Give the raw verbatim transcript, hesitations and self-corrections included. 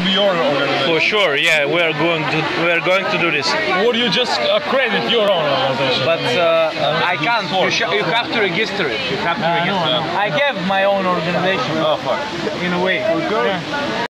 be your organization? For sure, yeah, we are going to we are going to do this. Would you just accredit your own organization? But uh, I can't. You, sh you have to register it. You have to register it. I have my own organization. Oh fuck. In a way. Okay. Yeah.